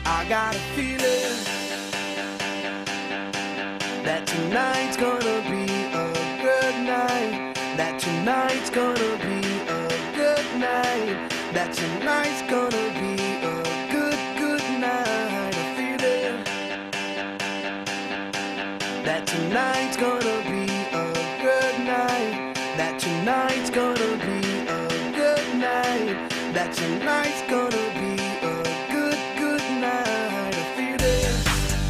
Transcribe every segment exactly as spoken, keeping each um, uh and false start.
I got a feeling that tonight's gonna be a good night. That tonight's gonna be a good night. That tonight's gonna be a good, good night. A feeling that tonight's gonna be a good night. That tonight's gonna be a good night. That tonight's gonna be a good, good night. A feeling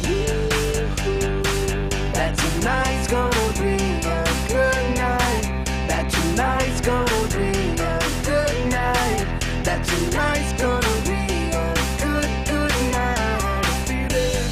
that tonight's gonna be a good night. That tonight's gonna be a good night. That tonight's gonna be a good, good night. A feeling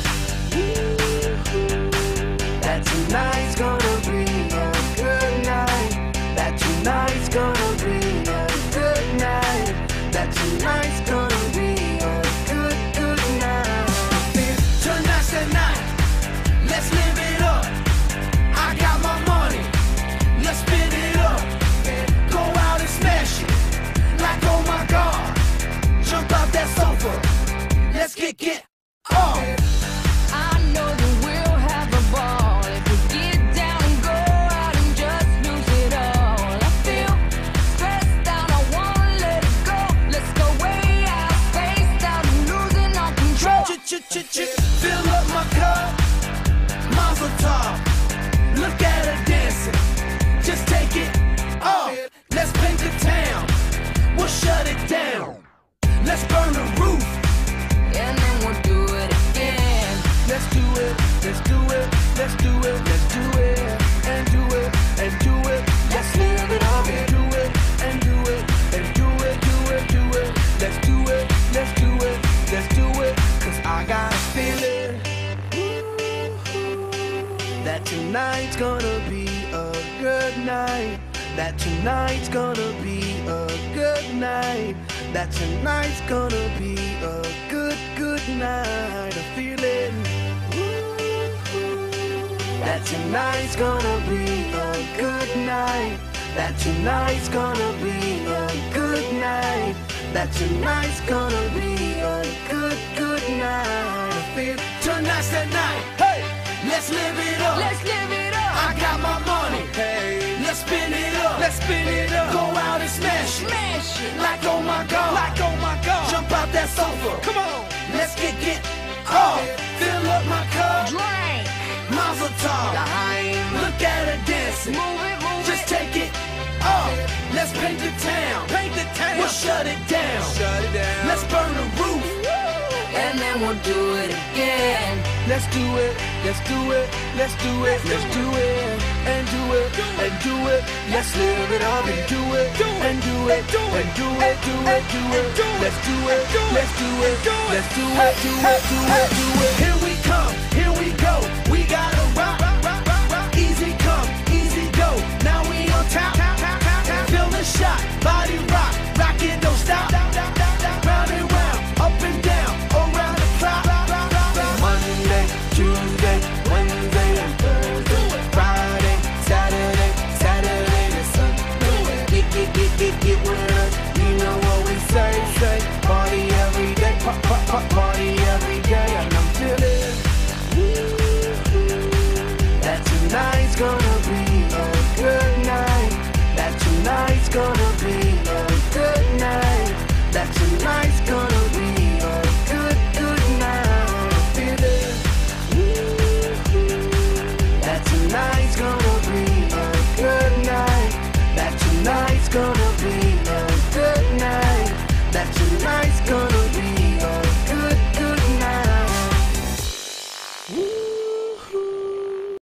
that tonight's gonna be a good night. That tonight's gonna be a good night. That tonight's gonna be a good, good night. Tonight's the night. Let's live it up. I got my money. Let's spin it up. Go out and smash it. Like, oh my God. Jump out that sofa. Let's get get off. I know that we'll have a ball if we get down and go out and just lose it all. I feel stressed out, I wanna let it go. Let's go way out, spaced out and losing our control. Ch-ch-ch-ch, fill up my cup. Mazel tov. Look at her dancing. Just take it off. Let's paint the town. We'll shut it down. Let's burn the roof. And then we'll do it again. Let's do it. Let's do it. Let's do it. Let's do it. And do it. And do it. Let's live it up. And do it. And do it. And do it. Do it. Do it. Let's do it. Let's do it. Let's do it. Cause I got a feeling that tonight's gonna be a good night. That tonight's gonna be a good night. That tonight's gonna be a good, good night. A feeling that tonight's gonna be a good night. That tonight's gonna be a good night. That tonight's gonna be a good, good night. I feel tonight's the night. Hey, let's live it up. Let's live it up. I got my money. Hey, let's spin it up. Let's spin it up. Go out and smash it. Smash it. Like oh my God. Like, oh my God. Jump out that sofa. Come on. Let's get get off. Fill up my cup. Drink. Mazel tov. L'chaim. Look at her dancing. Move it, move Just it. take it off. Let's paint the town. Paint the town. We'll shut it down. Shut it down. Let's burn the roof. And then we'll do it again. Let's do it. Let's do it. Let's do it. Let's do it. And do it. And do it. Let's live it up and do it. And do it. And do it. Do it. Do it. Let's do it. Let's do it. Let's do it. Do it. Do it. Do it. Do it.